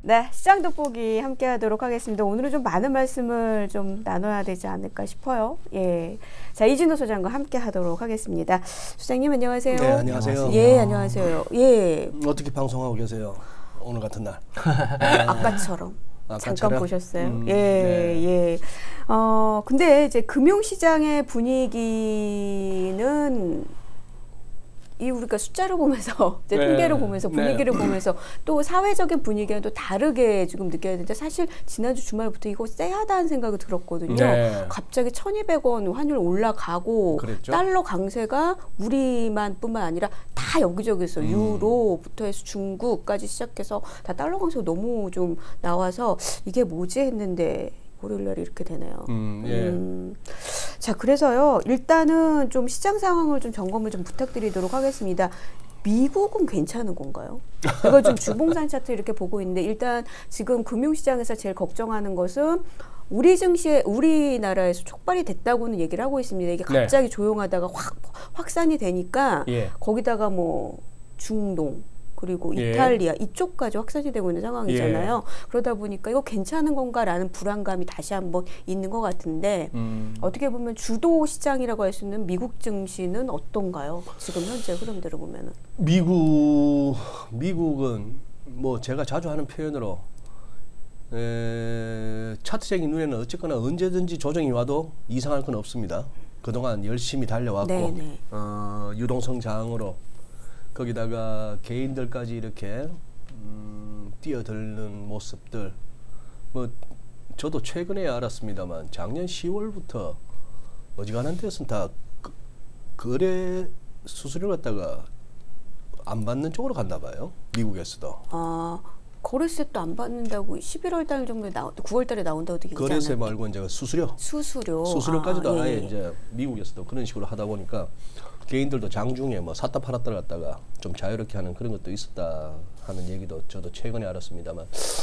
네, 시장 돋보기 함께 하도록 하겠습니다. 오늘은 좀 많은 말씀을 좀 나눠야 되지 않을까 싶어요. 예. 자, 이진호 소장과 함께 하도록 하겠습니다. 소장님 안녕하세요. 네, 안녕하세요. 예, 안녕하세요. 예. 어떻게 방송하고 계세요? 오늘 같은 날. 아까처럼. 잠깐 보셨어요? 예, 네. 예. 근데 이제 금융시장의 분위기는 이 우리가 숫자를 보면서 이제 통계를 보면서 분위기를 보면서 또 사회적인 분위기는 또 다르게 지금 느껴야 되는데 사실 지난주 주말부터 이거 쎄하다는 생각이 들었거든요. 갑자기 1,200원 환율 올라가고 그랬죠? 달러 강세가 우리만 뿐만 아니라 다 여기저기서 유로부터 해서 중국까지 시작해서 다 달러 강세가 너무 좀 나와서 이게 뭐지 했는데 월요일날 이렇게 되네요. 자, 그래서요. 일단은 좀 시장 상황을 좀 점검을 좀 부탁드리도록 하겠습니다. 미국은 괜찮은 건가요? 이걸 좀 주봉산 차트 이렇게 보고 있는데 일단 지금 금융시장에서 제일 걱정하는 것은 우리 증시에 우리나라에서 촉발이 됐다고는 얘기를 하고 있습니다. 이게 갑자기 조용하다가 확산이 되니까 거기다가 뭐 중동 그리고 이탈리아 이쪽까지 확산이 되고 있는 상황이잖아요. 그러다 보니까 이거 괜찮은 건가라는 불안감이 다시 한번 있는 것 같은데 어떻게 보면 주도 시장이라고 할 수 있는 미국 증시는 어떤가요? 지금 현재 흐름대로 보면은. 미국은 뭐 제가 자주 하는 표현으로 차트적인 눈에는 어쨌거나 언제든지 조정이 와도 이상할 건 없습니다. 그동안 열심히 달려왔고 유동성 장으로 거기다가 개인들까지 이렇게 뛰어드는 모습들 뭐 저도 최근에 알았습니다만 작년 10월부터 어지간한 데서는 다 거래 수수료 갖다가 안 받는 쪽으로 갔나 봐요. 미국에서도. 아, 거래세도 안 받는다고 11월 달 정도에 9월 달에 나온다고 되게 거래세 말고 이제 수수료까지도 아예 이제 미국에서도 그런 식으로 하다 보니까 개인들도 장중에 뭐 샀다 팔았다 갔다가 좀 자유롭게 하는 그런 것도 있었다 하는 얘기도 저도 최근에 알았습니다만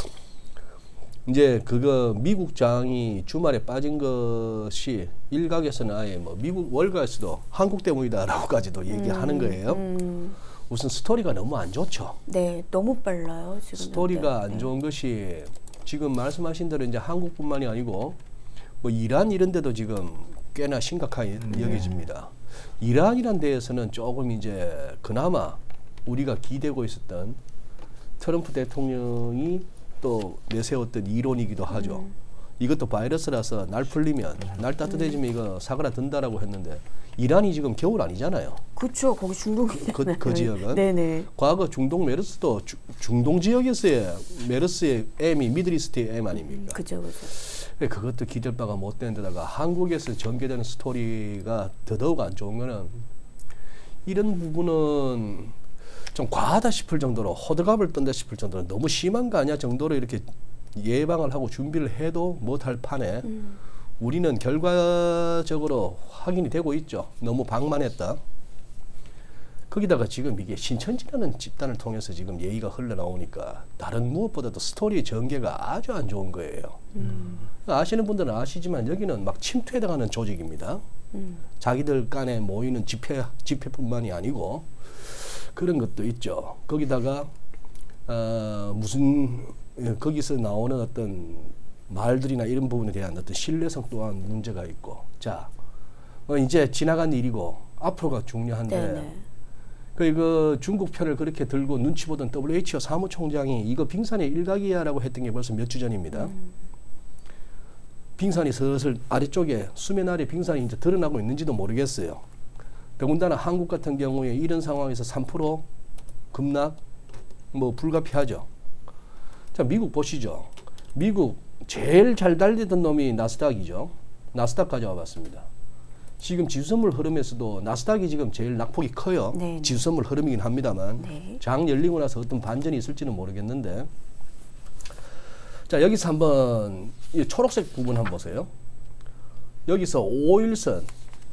이제 그거 미국 장이 주말에 빠진 것이 일각에서는 아예 뭐 미국 월가에서도 한국 때문이다라고까지도 얘기하는 거예요. 우선 스토리가 너무 안 좋죠. 네, 너무 빨라요. 지금 스토리가 안 좋은 것이 지금 말씀하신 대로 이제 한국뿐만이 아니고 뭐 이란 이런 데도 지금 꽤나 심각하게 여겨집니다. 이란이란 데에서는 조금 이제 그나마 우리가 기대고 있었던 트럼프 대통령이 또 내세웠던 이론이기도 하죠. 이것도 바이러스라서 날 풀리면 날 따뜻해지면 이거 사그라든다라고 했는데 이란이 지금 겨울 아니잖아요. 그렇죠. 거기 중동이잖아요. 그 지역은. 네네. 과거 중동 메르스도 중동 지역에서의 메르스의 M이 미들이스트의 M 아닙니까? 그렇죠. 그것도 기댈 바가 못 되는 데다가 한국에서 전개되는 스토리가 더더욱 안 좋은 거는 이런 부분은 좀 과하다 싶을 정도로 호들갑을 떤다 싶을 정도로 너무 심한 거 아니야 정도로 이렇게 예방을 하고 준비를 해도 못할 판에 우리는 결과적으로 확인이 되고 있죠. 너무 방만했다. 거기다가 지금 이게 신천지라는 집단을 통해서 지금 얘기가 흘러나오니까 다른 무엇보다도 스토리 전개가 아주 안 좋은 거예요. 아시는 분들은 아시지만 여기는 막 침투해당하는 조직입니다. 자기들 간에 모이는 집회뿐만이 아니고 그런 것도 있죠. 거기다가 거기서 나오는 어떤 말들이나 이런 부분에 대한 어떤 신뢰성 또한 문제가 있고 자 이제 지나간 일이고 앞으로가 중요한데 그 중국 편을 그렇게 들고 눈치 보던 WHO 사무총장이 이거 빙산의 일각이야라고 했던 게 벌써 몇 주 전입니다. 빙산이 슬슬 아래쪽에 수면 아래 빙산이 이제 드러나고 있는지도 모르겠어요. 더군다나 한국 같은 경우에 이런 상황에서 3% 급락 뭐 불가피하죠. 자, 미국 보시죠. 미국 제일 잘 달리던 놈이 나스닥이죠. 나스닥 가져와 봤습니다. 지금 지수선물 흐름에서도 나스닥이 지금 제일 낙폭이 커요. 지수선물 흐름이긴 합니다만 장 열리고 나서 어떤 반전이 있을지는 모르겠는데 자, 여기서 한번 이 초록색 부분 한번 보세요. 여기서 5일선이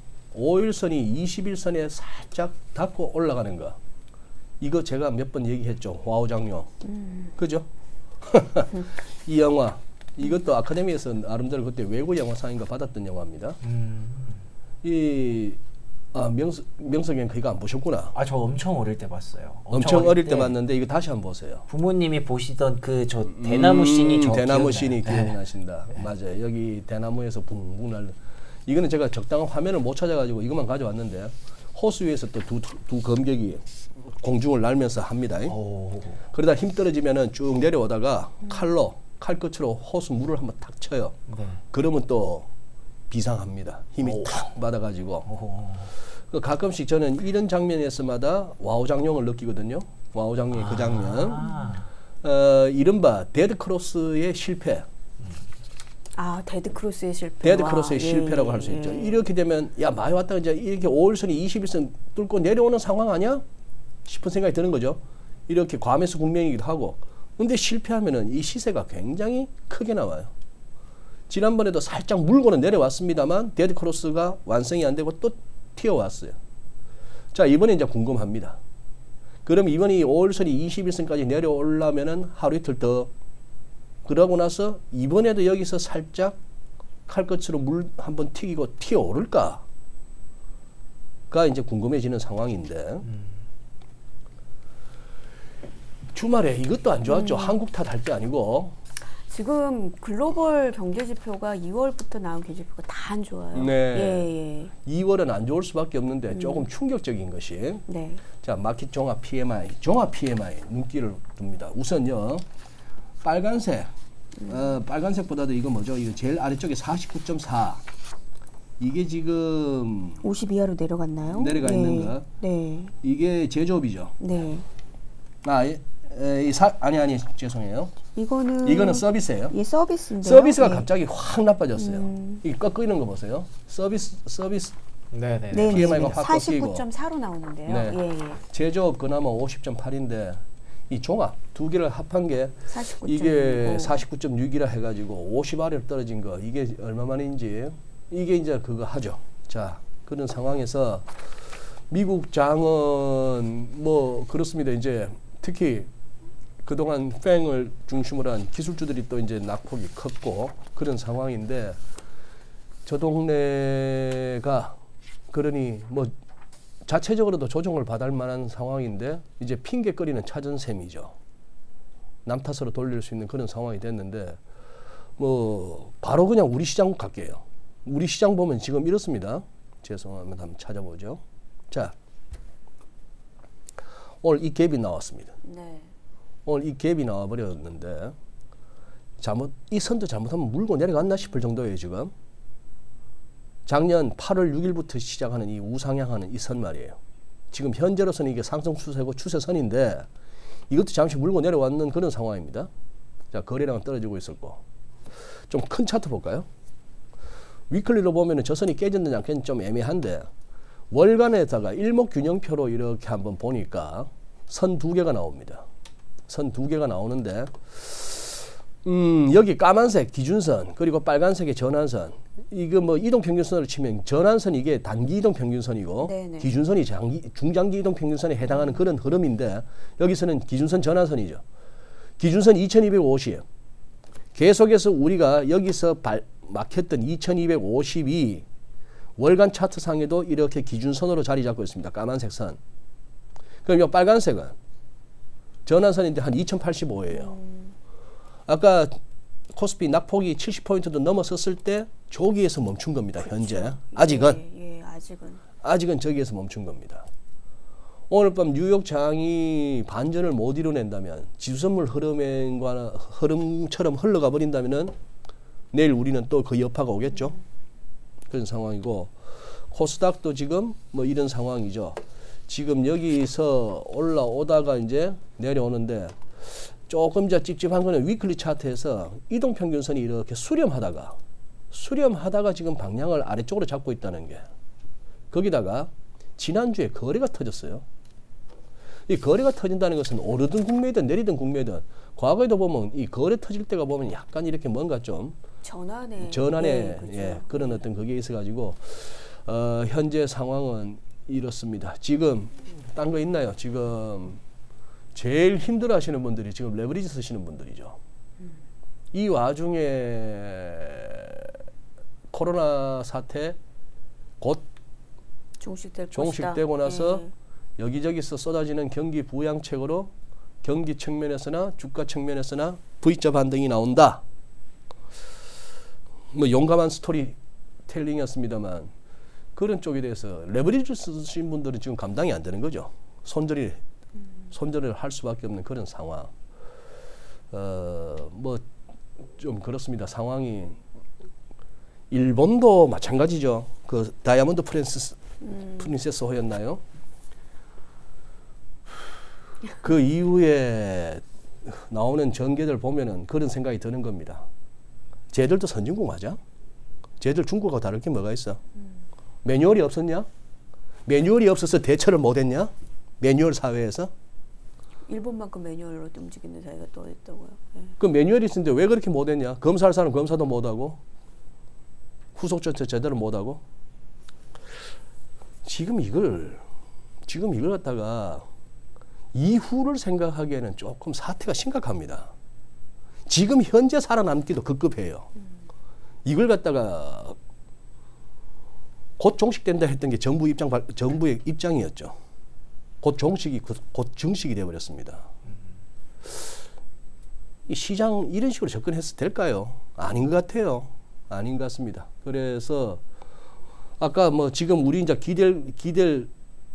21선에 살짝 닿고 올라가는 거. 이거 제가 몇 번 얘기했죠. 와우장요. 그죠? 이 영화 이것도 아카데미에서 나름대로 그때 외국 영화상인가 받았던 영화입니다. 이 아, 명석이는 그거 안 보셨구나. 아, 저 엄청 어릴 때 봤어요. 엄청 어릴 때 봤는데 이거 다시 한번 보세요. 부모님이 보시던 그 저 대나무 씬이 저 대나무 기억나요. 씬이 네. 기억나신다. 맞아요. 여기 대나무에서 붕붕 날. 이거는 제가 적당한 화면을 못 찾아가지고 이것만 가져왔는데 호수 위에서 또 두 검객이 공중을 날면서 합니다. 오. 그러다 힘 떨어지면은 쭉 내려오다가 칼끝으로 호수 물을 한번 탁 쳐요. 네. 그러면 또 비상합니다. 힘이 오. 탁 받아가지고. 오. 그 가끔씩 저는 이런 장면에서마다 와우장룡을 느끼거든요. 와우장룡의 그 장면. 이른바 데드크로스의 실패. 아, 데드크로스의 실패. 데드크로스의 실패라고 할 수 있죠. 이렇게 되면 야 많이 왔다 이제 이렇게 5일선이 21선 뚫고 내려오는 상황 아니야? 싶은 생각이 드는 거죠. 이렇게 과매수 국면이기도 하고. 근데 실패하면은 이 시세가 굉장히 크게 나와요. 지난번에도 살짝 물고는 내려왔습니다만 데드크로스가 완성이 안 되고 또 튀어왔어요. 자, 이번에 이제 궁금합니다. 그럼 이번에 5일선이 21선까지 내려오려면은 하루 이틀 더. 그러고 나서 이번에도 여기서 살짝 칼끝으로 물 한번 튀기고 튀어오를까가 이제 궁금해지는 상황인데 주말에 이것도 안 좋았죠. 한국 탓할 때 아니고. 지금 글로벌 경제 지표가 2월부터 나온 경제 지표가 다 안 좋아요. 네. 예, 예. 2월은 안 좋을 수밖에 없는데 조금 충격적인 것이 네. 자, 마켓 종합 PMI 눈길을 둡니다. 우선요. 빨간색보다도 이거 뭐죠? 이거 제일 아래쪽에 49.4. 이게 지금 50 이하로 내려갔나요? 내려가 네. 있는 거. 네. 이게 제조업이죠. 네. 아니 죄송해요. 이거는 서비스예요. 예, 서비스인데요. 서비스가 예. 갑자기 확 나빠졌어요. 이 꺾이는 거 보세요. 서비스 네네. 네, PMI가 네. 확 꺾이고. 49.4로 나오는데요. 네. 예, 예. 제조업 그나마 50.8인데 이 종합 두 개를 합한 게 49.6. 이게 49.6이라 해가지고 50 아래로 떨어진 거 이게 얼마만인지 이게 이제 그거 하죠. 자, 그런 상황에서 미국 장은 뭐 그렇습니다. 이제 특히 그동안 팽을 중심으로 한 기술주들이 또 이제 낙폭이 컸고 그런 상황인데 저 동네가 그러니 뭐 자체적으로도 조정을 받을 만한 상황인데 이제 핑계거리는 찾은 셈이죠. 남 탓으로 돌릴 수 있는 그런 상황이 됐는데 뭐 바로 그냥 우리 시장 갈게요. 우리 시장 보면 지금 이렇습니다. 죄송하면 한번 찾아보죠. 자, 오늘 이 갭이 나왔습니다. 네. 오늘 이 갭이 나와버렸는데 이 선도 잘못하면 물고 내려갔나 싶을 정도예요. 지금 작년 8월 6일부터 시작하는 이 우상향하는 이 선 말이에요. 지금 현재로서는 이게 상승 추세고 추세선인데 이것도 잠시 물고 내려왔는 그런 상황입니다. 자, 거래량은 떨어지고 있었고 좀 큰 차트 볼까요? 위클리로 보면은 저 선이 깨졌는지 안 깨졌는지 좀 애매한데 월간에다가 일목균형표로 이렇게 한번 보니까 선 두 개가 나옵니다. 선 두 개가 나오는데 여기 까만색 기준선 그리고 빨간색의 전환선 이거 뭐 이동평균선으로 치면 전환선 이게 단기 이동평균선이고 네네. 기준선이 중장기 이동평균선에 해당하는 그런 흐름인데 여기서는 기준선 전환선이죠. 기준선 2250 계속해서 우리가 여기서 막혔던 2250이 월간 차트상에도 이렇게 기준선으로 자리 잡고 있습니다. 까만색 선. 그럼 이 빨간색은 전환선인데 한 2085예요. 아까 코스피 낙폭이 70포인트도 넘어섰을 때 저기에서 멈춘 겁니다. 현재. 아직은. 예, 아직은 저기에서 멈춘 겁니다. 오늘 밤 뉴욕장이 반전을 못 이뤄낸다면 지수선물 흐름처럼 흘러가 버린다면은 내일 우리는 또 그 여파가 오겠죠. 그런 상황이고 코스닥도 지금 뭐 이런 상황이죠. 지금 여기서 올라오다가 이제 내려오는데 조금 더 찝찝한 거는 위클리 차트에서 이동평균선이 이렇게 수렴하다가 지금 방향을 아래쪽으로 잡고 있다는 게 거기다가 지난주에 거래가 터졌어요. 이 거래가 터진다는 것은 오르든 국매든 내리든 국매든 과거에도 보면 이 거래 터질 때가 보면 약간 이렇게 뭔가 좀 전환에 네, 그렇죠. 예, 그런 어떤 그게 있어가지고 현재 상황은 이렇습니다. 지금 딴 거 있나요? 지금 제일 힘들어 하시는 분들이 지금 레버리지 쓰시는 분들이죠. 이 와중에 코로나 사태 곧 종식되고 나서 여기저기서 쏟아지는 경기 부양책으로 경기 측면에서나 주가 측면에서나 V자 반등이 나온다. 뭐 용감한 스토리텔링이었습니다만 그런 쪽에 대해서 레버리지 쓰신 분들은 지금 감당이 안 되는 거죠. 손절을 할 수밖에 없는 그런 상황. 뭐 좀 그렇습니다. 상황이 일본도 마찬가지죠. 그 다이아몬드 프린세스호였나요? 그 이후에 나오는 전개들 보면은 그런 생각이 드는 겁니다. 쟤들도 선진국 맞아? 쟤들 중국하고 다를 게 뭐가 있어? 매뉴얼이 없었냐? 매뉴얼이 없어서 대처를 못했냐? 매뉴얼 사회에서? 일본만큼 매뉴얼로 움직이는 사회가 또 있다고요. 그 매뉴얼이 있는데 왜 그렇게 못했냐? 검사할 사람 검사도 못하고 후속 조치 제대로 못하고 지금 이걸 갖다가 이후를 생각하기에는 조금 사태가 심각합니다. 지금 현재 살아남기도 급급해요. 이걸 갖다가 곧 종식된다 했던 게 정부의 입장이었죠. 곧 정식이 되어버렸습니다. 이 시장 이런 식으로 접근해서 될까요? 아닌 것 같아요. 아닌 것 같습니다. 그래서 아까 뭐 지금 우리 이제 기댈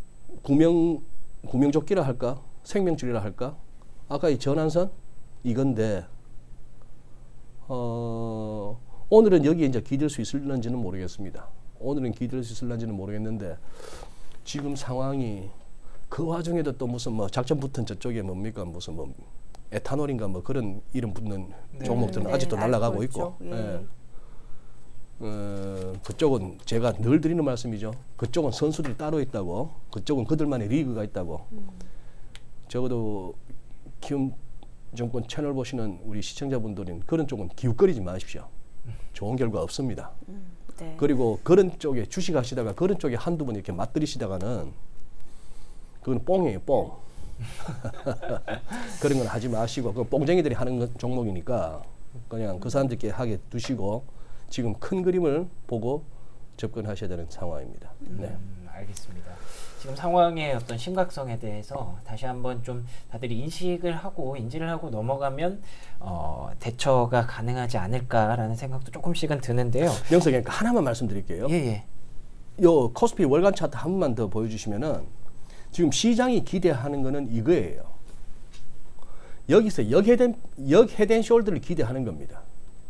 구명조끼라 할까? 생명줄이라 할까? 아까 이 전환선 이건데 오늘은 여기에 이제 기댈 수 있을런지는 모르겠습니다. 오늘은 기댈 수 있을런지는 모르겠는데 지금 상황이 그 와중에도 또 무슨 뭐 작전 붙은 저쪽에 뭡니까 무슨 뭐 에탄올인가 뭐 그런 이름 붙는 종목들은 아직도 날아가고 있고 그쪽은 제가 늘 드리는 말씀이죠. 그쪽은 선수들이 따로 있다고 그쪽은 그들만의 리그가 있다고 적어도 기움정권 채널 보시는 우리 시청자분들은 그런 쪽은 기웃거리지 마십시오. 좋은 결과 없습니다. 네. 그리고 그런 쪽에 주식하시다가 그런 쪽에 한두 번 이렇게 맞들이시다가는 그건 뽕이에요, 뽕. 그런 건 하지 마시고 그 뽕쟁이들이 하는 종목이니까 그냥 그 사람들께 하게 두시고 지금 큰 그림을 보고 접근하셔야 되는 상황입니다. 네. 알겠습니다. 지금 상황의 어떤 심각성에 대해서 다시 한번 좀 다들 인지를 하고 넘어가면 대처가 가능하지 않을까라는 생각도 조금씩은 드는데요. 명석이 하나만 말씀드릴게요. 예. 요 코스피 월간 차트 한 번만 더 보여주시면은 지금 시장이 기대하는 거는 이거예요. 여기서 역헤드앤숄더를 기대하는 겁니다.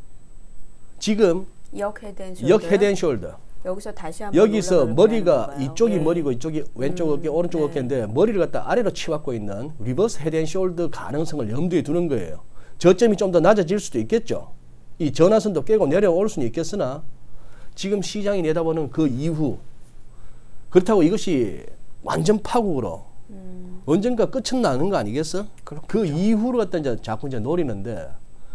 지금 역헤드앤숄더. 여기서 다시 한번 여기서 머리가 이쪽이 네. 머리고 이쪽이 왼쪽 어깨 오른쪽 어깨인데 머리를 갖다 아래로 치받고 있는 리버스 헤드앤숄더 가능성을 염두에 두는 거예요. 저점이 좀 더 낮아질 수도 있겠죠. 이 전화선도 깨고 내려올 수는 있겠으나 지금 시장이 내다보는 그 이후 그렇다고 이것이 완전 파국으로 언젠가 끝은 나는 거 아니겠어? 그렇겠죠. 그 이후로 갖다 이제 자꾸 이제 노리는데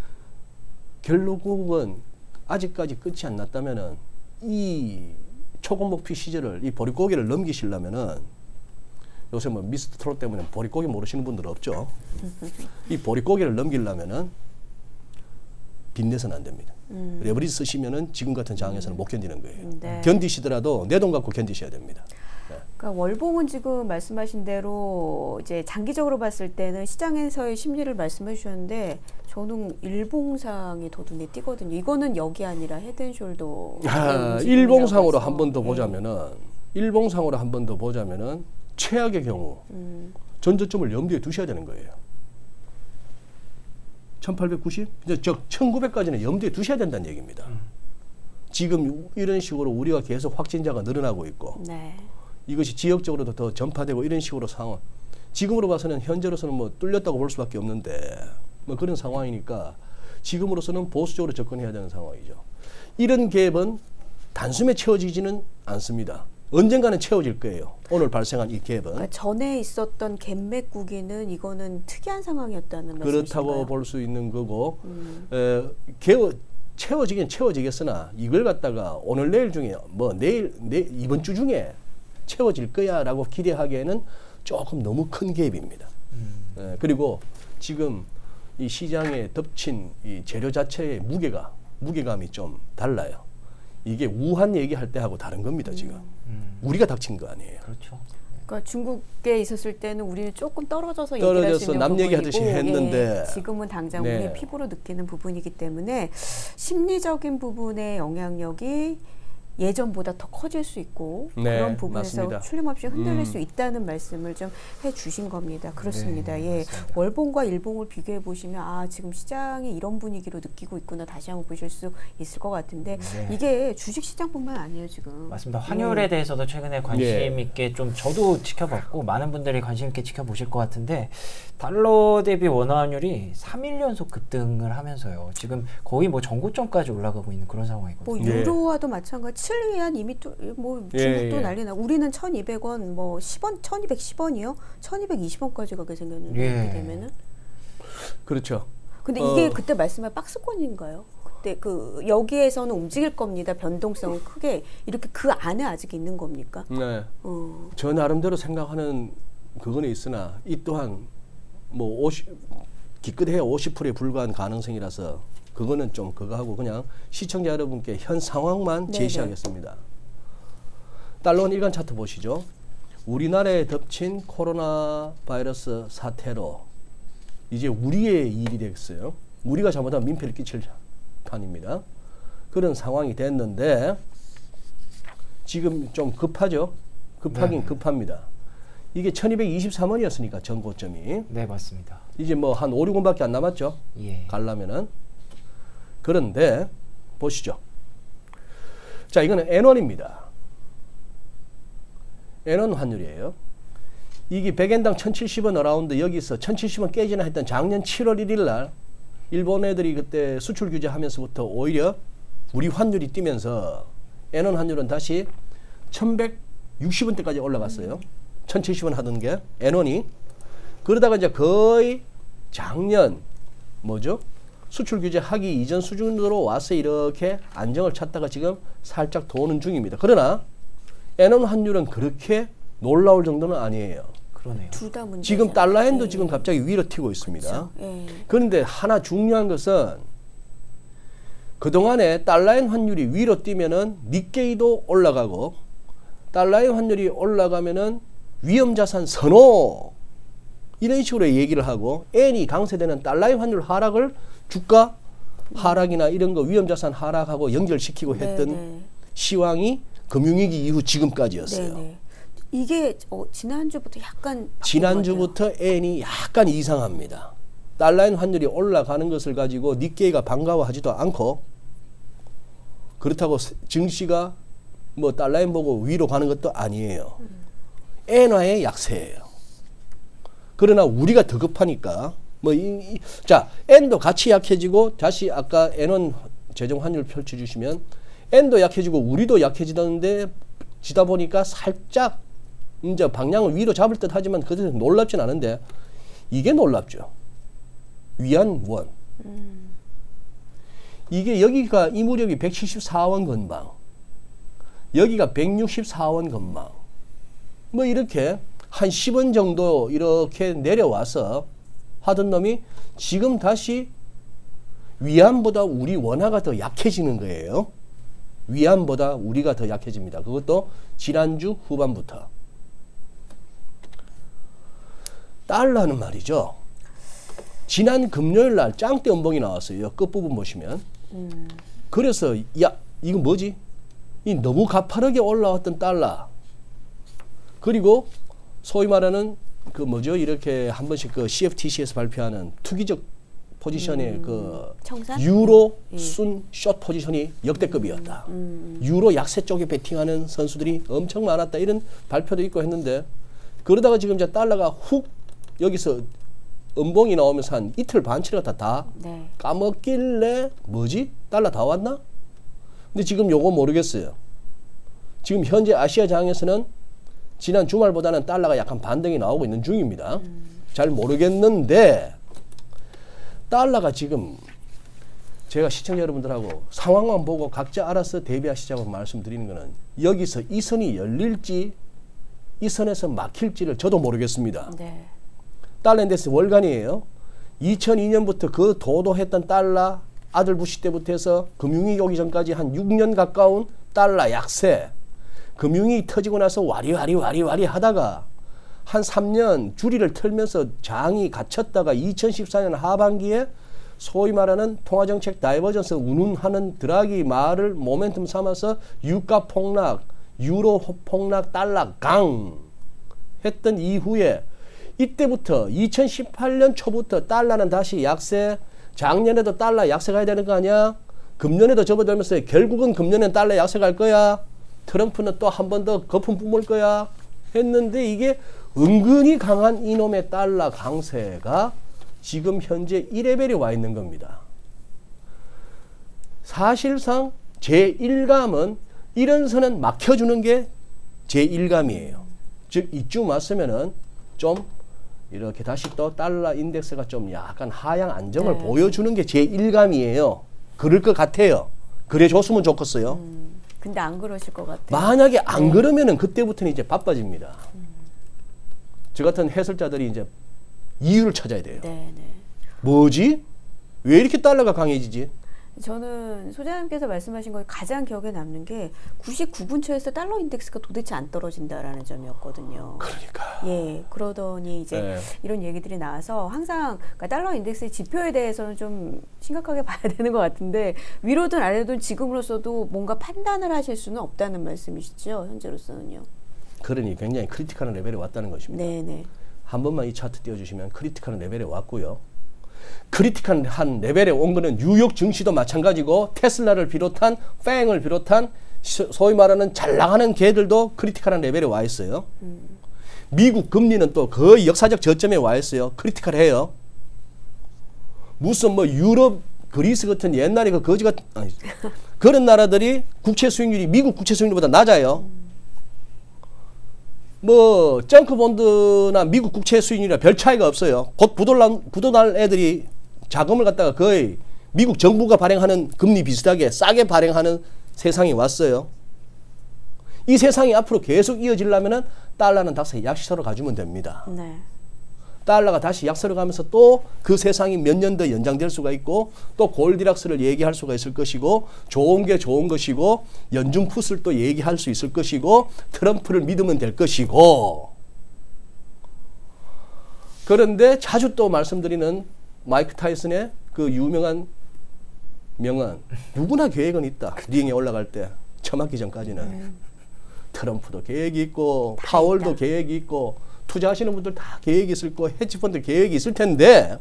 결국은 아직까지 끝이 안 났다면은 이 초고목피 시절을 이 보릿고개를 넘기시려면은 요새 뭐 미스터 트롯 때문에 보릿고개 모르시는 분들 없죠. 이 보릿고개를 넘기려면은 빚내서는 안 됩니다. 레버리지 쓰시면은 지금 같은 장에서는 못 견디는 거예요. 네. 견디시더라도 내 돈 갖고 견디셔야 됩니다. 그러니까 월봉은 지금 말씀하신 대로 이제 장기적으로 봤을 때는 시장에서의 심리를 말씀해 주셨는데 저는 일봉상이 더 눈에 띄거든요. 이거는 여기 아니라 헤드앤숄더. 일봉상으로 한 번 더 보자면은 최악의 경우 전저점을 염두에 두셔야 되는 거예요. 1890? 즉 1900까지는 염두에 두셔야 된다는 얘기입니다. 지금 이런 식으로 우리가 계속 확진자가 늘어나고 있고 네. 이것이 지역적으로도 더 전파되고 이런 식으로 상황. 지금으로 봐서는 현재로서는 뭐 뚫렸다고 볼 수밖에 없는데 뭐 그런 상황이니까 지금으로서는 보수적으로 접근해야 되는 상황이죠. 이런 갭은 단숨에 채워지지는 않습니다. 언젠가는 채워질 거예요. 오늘 발생한 이 갭은. 그러니까 전에 있었던 갭맥 구기는 이거는 특이한 상황이었다는 말씀이신가요? 그렇다고 볼 수 있는 거고 채워지긴 채워지겠으나 이걸 갖다가 오늘 내일 중에 뭐 내일 이번 주 중에 채워질 거야라고 기대하기에는 조금 너무 큰 갭입니다. 그리고 지금 이 시장에 덮친 이 재료 자체의 무게감이 좀 달라요. 이게 우한 얘기할 때하고 다른 겁니다, 지금. 우리가 닥친 거 아니에요. 그렇죠. 그러니까 중국에 있었을 때는 우리는 조금 떨어져서 얘기를 할 수 있는 남 얘기하듯이 부분이고, 했는데 지금은 당장 네. 우리 피부로 느끼는 부분이기 때문에 심리적인 부분의 영향력이 예전보다 더 커질 수 있고 네, 그런 부분에서 맞습니다. 틀림없이 흔들릴 수 있다는 말씀을 좀 해주신 겁니다. 그렇습니다. 네, 예, 맞습니다. 월봉과 일봉을 비교해 보시면 아 지금 시장이 이런 분위기로 느끼고 있구나 다시 한번 보실 수 있을 것 같은데 네. 이게 주식시장뿐만 아니에요 지금. 맞습니다. 환율에 대해서도 최근에 관심 있게 좀 저도 지켜봤고 많은 분들이 관심 있게 지켜보실 것 같은데 달러 대비 원화 환율이 3일 연속 급등을 하면서요. 지금 거의 뭐 전고점까지 올라가고 있는 그런 상황이거든요. 뭐 유로화도 마찬가지 7위안 이미 또 뭐 중국도 난리 나. 우리는 1,200원 뭐 10원 1,210원이요. 1,220원까지 가게 생겼는데 이렇게 되면은. 그렇죠. 근데 이게 그때 말씀한 박스권인가요? 그때 그 여기에서는 움직일 겁니다. 변동성은 크게 이렇게 그 안에 아직 있는 겁니까? 네. 저 나름대로 생각하는 그거는 있으나 이 또한 뭐 50 기껏해야 50%에 불과한 가능성이라서 그거는 좀 그거 하고 그냥 시청자 여러분께 현 상황만 네네. 제시하겠습니다. 달러원 일간 차트 보시죠. 우리나라에 덮친 코로나 바이러스 사태로 이제 우리의 일이 됐어요. 우리가 잘못하면 민폐를 끼칠 판입니다. 그런 상황이 됐는데 지금 좀 급하죠. 급하긴 네. 급합니다. 이게 1223원이었으니까 전고점이. 네, 맞습니다. 이제 뭐 한 5, 6원밖에 안 남았죠. 예. 가려면은. 그런데 보시죠. 자, 이거는 N1입니다. N1 환율이에요. 이게 100엔당 1070원 어라운드 여기서 1070원 깨지나 했던 작년 7월 1일 날 일본 애들이 그때 수출 규제하면서부터 오히려 우리 환율이 뛰면서 N1 환율은 다시 1160원대까지 올라갔어요. 1070원 하던 게 N1이. 그러다가 이제 거의 작년 뭐죠? 수출 규제 하기 이전 수준으로 와서 이렇게 안정을 찾다가 지금 살짝 도는 중입니다. 그러나 N1 환율은 그렇게 놀라울 정도는 아니에요. 그러네요. 둘 다 문제. 지금 달러엔도 지금 갑자기 위로 튀고 있습니다. 그렇죠. 예. 그런데 하나 중요한 것은 그동안에 달러엔 환율이 위로 뛰면은 니케이도 올라가고 달러엔 환율이 올라가면은 위험자산 선호 이런 식으로 얘기를 하고 엔이 강세되는 달러의 환율 하락을 주가 하락이나 이런 거 위험자산 하락하고 연결시키고 했던 네네. 시황이 금융위기 이후 지금까지였어요. 네네. 이게 지난주부터 약간 지난주부터 엔이 약간 이상합니다. 달러엔 환율이 올라가는 것을 가지고 니케이가 반가워하지도 않고 그렇다고 증시가 뭐 달러엔 보고 위로 가는 것도 아니에요. 엔화의 약세예요. 그러나 우리가 더 급하니까 자 엔도 같이 약해지고 다시 아까 N1 재정 환율 펼쳐주시면 엔도 약해지고 우리도 약해지는데 지다 보니까 살짝 이제 방향을 위로 잡을 듯 하지만 그래도 놀랍진 않은데 이게 놀랍죠. 위안 원. 이게 여기가 이 무렵이 174원 건방 여기가 164원 건방 뭐 이렇게 한 10원 정도 이렇게 내려와서 하던 놈이 지금 다시 위안보다 우리 원화가 더 약해지는 거예요. 위안보다 우리가 더 약해집니다. 그것도 지난주 후반부터. 달러는 말이죠. 지난 금요일 날 짱대 음봉이 나왔어요. 끝부분 보시면. 그래서 야 이거 뭐지? 이 너무 가파르게 올라왔던 달러. 그리고 소위 말하는 그 뭐죠? 이렇게 한 번씩 그 CFTC에서 발표하는 투기적 포지션의 그 청산? 유로 순 숏 포지션이 역대급이었다. 유로 약세 쪽에 베팅하는 선수들이 엄청 많았다. 이런 발표도 있고 했는데 그러다가 지금 이제 달러가 훅 여기서 음봉이 나오면서 한 이틀 반치를 다 네. 까먹길래 뭐지? 달러 다 왔나? 근데 지금 요거 모르겠어요. 지금 현재 아시아장에서는 지난 주말보다는 달러가 약간 반등이 나오고 있는 중입니다. 잘 모르겠는데 달러가 지금 제가 시청자 여러분들하고 상황만 보고 각자 알아서 대비하시자고 말씀드리는 거는 여기서 이 선이 열릴지 이 선에서 막힐지를 저도 모르겠습니다. 네. 달러 인덱스 월간이에요. 2002년부터 그 도도했던 달러 아들 부시 때부터 해서 금융위기 오기 전까지 한 6년 가까운 달러 약세 금융이 터지고 나서 와리 하다가 한 3년 주리를 털면서 장이 갇혔다가 2014년 하반기에 소위 말하는 통화정책 다이버전스 운운하는 드라기 말을 모멘텀 삼아서 유가 폭락, 유로 폭락, 달러 강 했던 이후에 이때부터 2018년 초부터 달러는 다시 약세, 작년에도 달러 약세 가야 되는 거 아니야? 금년에도 접어들면서 결국은 금년엔 달러 약세 갈 거야. 트럼프는 또 한 번 더 거품 뿜을 거야. 했는데 이게 은근히 강한 이놈의 달러 강세가 지금 현재 1레벨에 와 있는 겁니다. 사실상 제1감은 이런 선은 막혀주는 게 제1감이에요. 즉 이쯤 왔으면은 좀 이렇게 다시 또 달러 인덱스가 좀 약간 하향 안정을 보여주는 게 제1감이에요. 그럴 것 같아요. 그래 줬으면 좋겠어요. 근데 안 그러실 것 같아요. 만약에 안 그러면은 그때부터는 이제 바빠집니다. 저 같은 해설자들이 이제 이유를 찾아야 돼요. 뭐지? 왜 이렇게 달러가 강해지지? 저는 소장님께서 말씀하신 거에 가장 기억에 남는 게 99근처에서 달러 인덱스가 도대체 안 떨어진다라는 점이었거든요. 그러니까. 예, 그러더니 이제 이런 얘기들이 나와서 항상 그러니까 달러 인덱스의 지표에 대해서는 좀 심각하게 봐야 되는 것 같은데 위로든 아래든 지금으로서도 뭔가 판단을 하실 수는 없다는 말씀이시죠, 현재로서는요. 그러니 굉장히 크리티컬한 레벨에 왔다는 것입니다. 네네. 한 번만 이 차트 띄워주시면 크리티컬한 레벨에 왔고요. 크리티컬한 레벨에 온 거는 뉴욕 증시도 마찬가지고 테슬라를 비롯한 팽을 비롯한 소위 말하는 잘 나가는 개들도 크리티컬한 레벨에 와 있어요. 미국 금리는 또 거의 역사적 저점에 와 있어요. 크리티컬해요. 무슨 뭐 유럽, 그리스 같은 옛날에 그 거지 같은 그런 나라들이 국채 수익률이 미국 국채 수익률보다 낮아요. 뭐 정크본드나 미국 국채 수익률이랑 별 차이가 없어요. 곧 부도날 애들이 자금을 갖다가 거의 미국 정부가 발행하는 금리 비슷하게 싸게 발행하는 세상이 왔어요. 이 세상이 앞으로 계속 이어지려면은 달러는 다시 약세로 가주면 됩니다. 네. 달러가 다시 약세로 가면서 또 그 세상이 몇 년 더 연장될 수가 있고 또 골디락스를 얘기할 수가 있을 것이고 좋은 게 좋은 것이고 연준 풋을 또 얘기할 수 있을 것이고 트럼프를 믿으면 될 것이고 그런데 자주 또 말씀드리는 마이크 타이슨의 그 유명한 명언 누구나 계획은 있다. 링에 올라갈 때 처맞기 전까지는 트럼프도 계획이 있고 파월도 계획이 있고 투자하시는 분들 다 계획이 있을 거고 헤지펀드 계획이 있을 텐데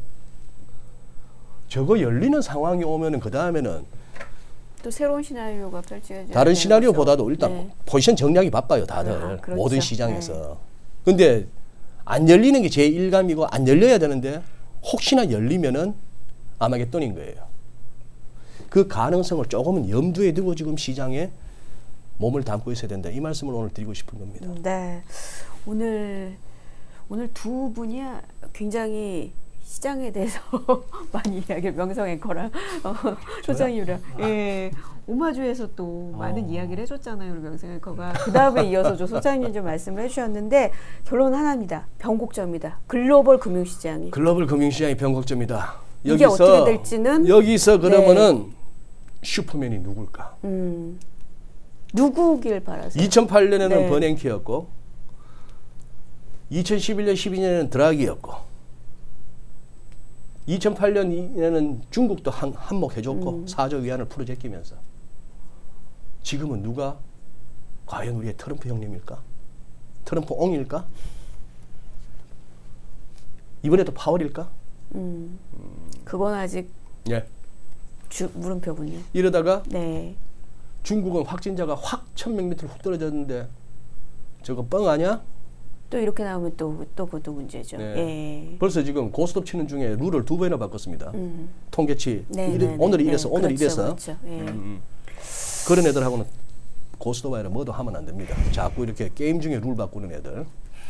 저거 열리는 상황이 오면은 그 다음에는 또 새로운 시나리오가 펼쳐져요. 다른 시나리오보다도 일단 포지션 정리하기 바빠요 다들 그렇죠. 모든 시장에서. 근데 안 열리는 게 제1감이고 안 열려야 되는데 혹시나 열리면은 아마겟돈인 거예요. 그 가능성을 조금은 염두에 두고 지금 시장에 몸을 담고 있어야 된다. 이 말씀을 오늘 드리고 싶은 겁니다. 네, 오늘 두 분이 굉장히 시장에 대해서 많이 이야기를 명성 앵커랑 소장님이랑 오마주에서 또 많은 이야기를 해줬잖아요. 우리 명성 앵커가. 그 다음에 이어서 저 소장님 좀 말씀을 해주셨는데 결론은 하나입니다. 변곡점이다. 글로벌 금융시장이. 글로벌 금융시장이 변곡점이다. 이게 어떻게 될지는 여기서 그러면은 슈퍼맨이 누굴까? 누구길 바라세요? 2008년에는 버냉키였고 2011년, 12년에는 드라기였고 2008년에는 중국도 한몫 해줬고 4조 위안을 풀어제끼면서 지금은 누가 과연 우리의 트럼프 형님일까? 트럼프 옹일까? 이번에도 파월일까? 그건 아직 물음표군요. 이러다가 중국은 확진자가 확 1000명 밑으로 훅 떨어졌는데 저거 뻥 아니야? 또 이렇게 나오면 또 그것도 문제죠. 벌써 지금 고스톱 치는 중에 룰을 2번이나 바꿨습니다. 통계치. 오늘 이래서 오늘 이래서. 그렇죠. 그런 애들하고는 고스톱 아니라 뭐도 하면 안 됩니다. 자꾸 이렇게 게임 중에 룰 바꾸는 애들.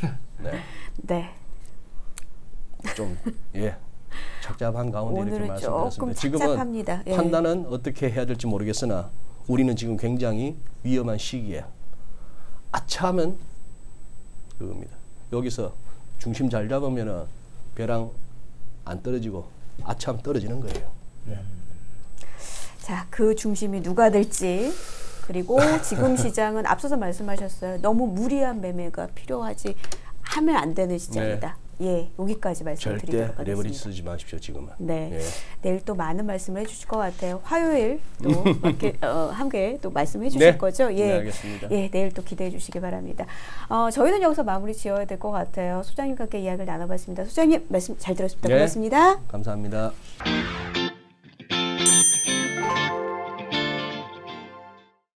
좀 착잡한 가운데 이렇게 말씀드렸습니다. 지금은 판단은 어떻게 해야 될지 모르겠으나 우리는 지금 굉장히 위험한 시기에 아차하면 그겁니다. 여기서 중심 잘 잡으면은 벼랑 안 떨어지고 아참 떨어지는 거예요. 자, 그 중심이 누가 될지 그리고 지금 시장은 앞서서 말씀하셨어요. 너무 무리한 매매가 하면 안 되는 시장이다. 예, 여기까지 말씀드리도록 하겠습니다. 절대 레버리지 쓰지 마십시오, 지금은. 네, 예. 내일 또 많은 말씀을 해주실 것 같아요. 화요일 또 함께 또 말씀해 주실 거죠? 예, 네, 알겠습니다. 예, 내일 또 기대해 주시기 바랍니다. 저희는 여기서 마무리 지어야 될 것 같아요. 소장님과 함께 이야기를 나눠봤습니다. 소장님 말씀 잘 들었습니다. 네, 고맙습니다. 감사합니다.